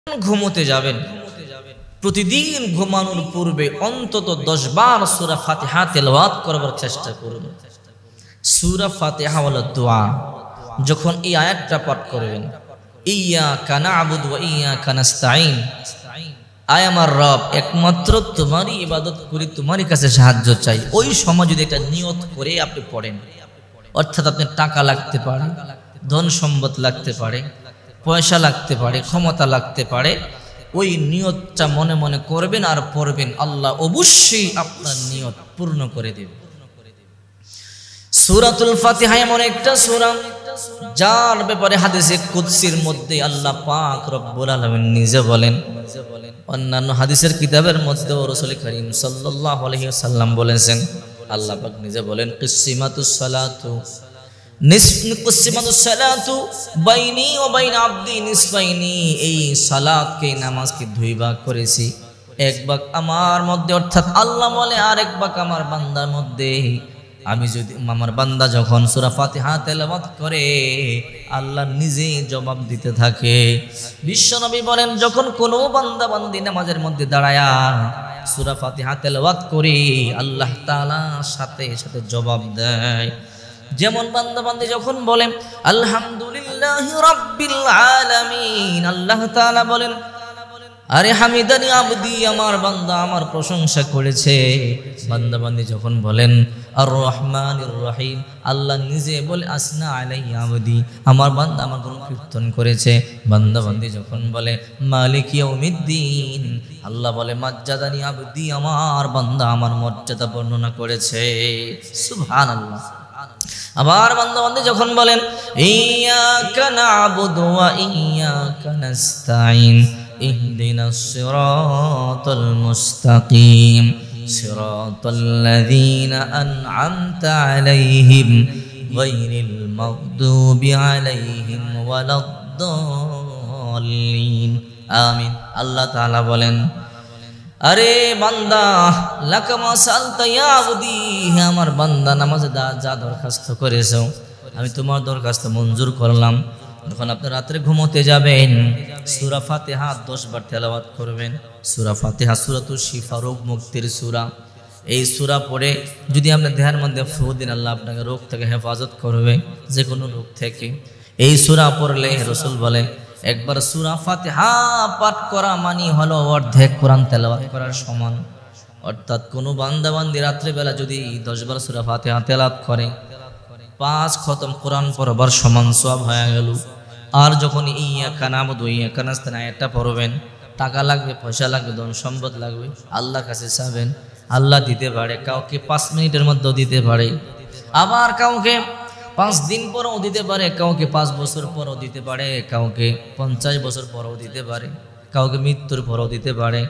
ঘুমোতে যাবেন প্রতিদিন ঘুমানোর পূর্বে অন্তত 10 বার সূরা ফাতিহা তেলাওয়াত করবার চেষ্টা করুন। সূরা ফাতিহা হলো দোয়া। যখন এই আয়াতটা পাঠ করবেন, ইয়্যাকা না'বুদু ওয়া ইয়্যাকা নাস্তাঈন, আয় আমার রব, একমাত্র তোমারই ইবাদত করি, তোমারই কাছে সাহায্য চাই, ওই সময় যদি এটা নিয়ত করে আপনি পড়েন, অর্থাৎ আপনার টাকা লাগতে পারে, ধন সম্পদ লাগতে পারে, পয়সা লাগতে পারে, ক্ষমতা লাগতে পারে, ওই নিয়তটা মনে মনে করবেন আর পড়বেন, আল্লাহ অবশ্যই আপনার নিয়ত পূর্ণ করে দেবে। সূরাতুল ফাতিহা এমন একটা সূরা যার ব্যাপারে হাদিসে কুদসির মধ্যে আল্লাহ পাক রব্বুল আলামিন নিজে বলেন, অন্যান্য হাদিসের কিতাবের মধ্যে রাসূল করিম সাল্লাল্লাহু আলাইহি ওয়াসাল্লাম বলেছেন, আল্লাহ পাক নিজে বলেন, কিসমাতুস সালাতু বাইনি ওয়া বাইনা আবদি নিসফাইনি, এই সালাতকে, নামাজকে 2 ভাগ করেছি, 1 ভাগ আমার মধ্যে, অর্থাৎ আল্লাহ বলে, আর 1 ভাগ আমার বান্দার মধ্যে। আমি যদি আমার বান্দা যখন সূরা ফাতিহা তেলাওয়াত করে, আল্লাহ নিজে জবাব দিতে থাকে। বিশ্বনবী বলেন, যখন কোনো বান্দা বান্দি নামাজের মধ্যে দাঁড়ায়া সূরা ফাতিহা তেলাওয়াত করে, আল্লাহ তাআলা সাথে সাথে জবাব দেয়। যেমন বান্দা বান্দি যখন বলেন আলহামদুলিল্লাহি রাব্বিল আলামিন, আল্লাহ তাআলা বলেন, আরে হামিদানি আবদি, আমার বান্দা আমার প্রশংসা করেছে। বান্দা বান্দি যখন বলেন আর রহমানির রহিম, আল্লাহ নিজে বলে আসনা আলাইহি আবদি, আমার বান্দা আমার গুণ কীর্তন করেছে। বান্দা বান্দি যখন বলে মালিক ইয়াউমিদ্দিন, আল্লাহ বলে মাজ্জাদানি আবদি, আমার বান্দা আমার মর্যাদা বর্ণনা করেছে। সুবহানাল্লাহ। আবার বান্দা বান্দি যখন বলেন ইয়্যাকা না'বুদু ওয়া ইয়্যাকা নাস্তাঈন, ইহদিনাস সিরাতাল মুস্তাকিম, সিরাতাল্লাযীনা আন'আমতা আলাইহিম গায়রিল মাগদুবি আলাইহিম ওয়ালাদ-দাল্লিন। আমিন। আল্লাহ তাআলা বলেন, আরে বান্দা, লাকামা সালতা ইয়া আবদি, হে আমার বান্দা, নামাজে যা দরখাস্ত করেছো আমি তোমার দরখাস্ত মঞ্জুর করলাম। যখন আপনি রাত্রে ঘুমোতে যাবেন, সূরা ফাতিহা 10 বার তেলাওয়াত করবেন। সূরা ফাতিহা সূরাতুল শিফা, রোগ মুক্তির সূরা। এই সূরা পড়ে যদি আপনি দেহের মধ্যে ফু দিন, আল্লাহ আপনাকে রোগ থেকে হেফাজত করবে, যে কোনো রোগ থেকে। এই সূরা পড়লে রাসূল বলে, একবার সূরা ফাতিহা পাঠ করা মানে হলো অর্ধেক কোরআন তেলাওয়াত করার সমান। অর্থাৎ কোনো বান্দা বান্দি রাত্রিবেলা যদি 10 বার সূরা ফাতিহা তেলাওয়াত করে, 5 খতম কোরআন পড়বার সমান সওয়াব হয়ে গেল। আর যখন ইয়্যাকা না'বুদু ওয়া ইয়্যাকা নাস্তাঈন এটা পড়বেন, টাকা লাগবে, পয়সা লাগবে, ধন সম্পদ লাগবে, আল্লাহর কাছে চাবেন, আল্লাহ দিতে পারে। কাউকে 5 মিনিটের মধ্যেও দিতে পারে, আবার কাউকে 5 দিন পরেও দিতে পারে, কাউকে 5 বছর পরেও দিতে পারে, কাউকে 50 বছর পরেও দিতে পারে, কাউকে মৃত্যুর পরেও দিতে পারে।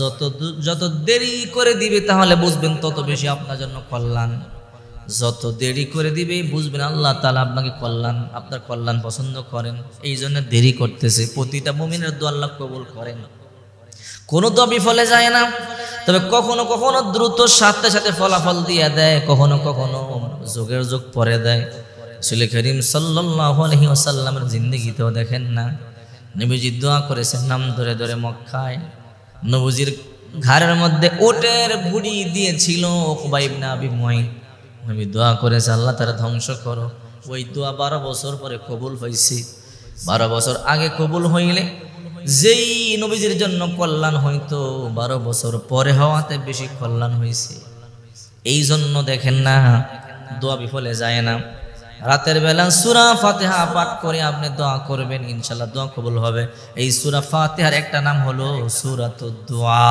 যত দেরি করে দিবে তাহলে বুঝবেন তত বেশি আপনার জন্য কল্যাণ। যত দেরি করে দিবে বুঝবেন আল্লাহ তাআলা আপনাকে আপনার কল্যাণ পছন্দ করেন, এই জন্য দেরি করতেছে। প্রতিটা মুমিনের দোয়া আল্লাহ কবুল করেন, কোনো দোয়া বিফলে যায় না। তবে কখনো কখনো দ্রুত সাথে সাথে ফলাফল দিয়ে দেয়, কখনো কখনো যোগের যোগ পরে দেয়। রাসূল করিম সাল্লাল্লাহু আলাইহি ওয়াসাল্লামের জিন্দেগিতেও দেখেন না, নবীজি দোয়া করেছেন নাম ধরে ধরে মক্কায়। নবীজির ঘাড়ের মধ্যে উটের বুড়ি দিয়েছিল উকবা ইবনে আবি মুআইত। নবী দোয়া করেছে, আল্লাহ তারা ধ্বংস করো। ওই দোয়া 12 বছর পরে কবুল হয়েছে। 12 বছর আগে কবুল হইলে যেই নবীজির জন্য কল্যাণ হইতো, 12 বছর পরে হওয়াতে বেশি কল্যাণ হয়েছে। এই জন্য দেখেন না, দোয়া বিফলে যায় না। রাতের বেলা সূরা ফাতিহা পাঠ করে আপনি দোয়া করবেন, ইনশাআল্লাহ দোয়া কবুল হবে। এই সূরা ফাতিহার একটা নাম হলো সূরাতুদ দোয়া,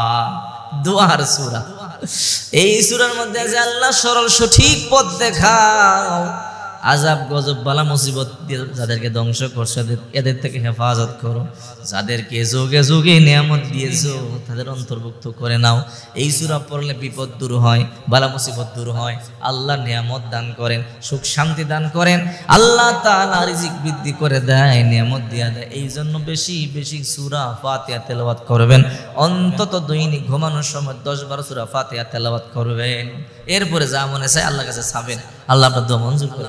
দোয়ার সূরা। এই সূরার মধ্যে আছে আল্লাহ সরল সঠিক পথ দেখাও, আযাব গজব বালা মুসিবত যাদেরকে ধ্বংস করছে এদের থেকে হেফাজত করো, যাদেরকে যুগে যুগে নিয়ামত দিয়েছো তাদের অন্তর্ভুক্ত করে নাও। এই সূরা পড়লে বিপদ দূর হয়, বালা মুসিবত দূর হয়, আল্লাহ নিয়ামত দান করেন, সুখ শান্তি দান করেন, আল্লাহ তাআলা রিজিক বৃদ্ধি করে দেয়, নিয়ামত দিয়া দেয়। এই জন্য বেশি বেশি সূরা ফাতিহা তেলাওয়াত করবেন। অন্তত দৈনিক ঘুমানোর সময় 10 বার সূরা ফাতিহা তেলাওয়াত করবেন। এরপরে যা মনে চায় আল্লাহর কাছে চাবেন, আল্লাহ আপনার দোয়া মঞ্জুর করে।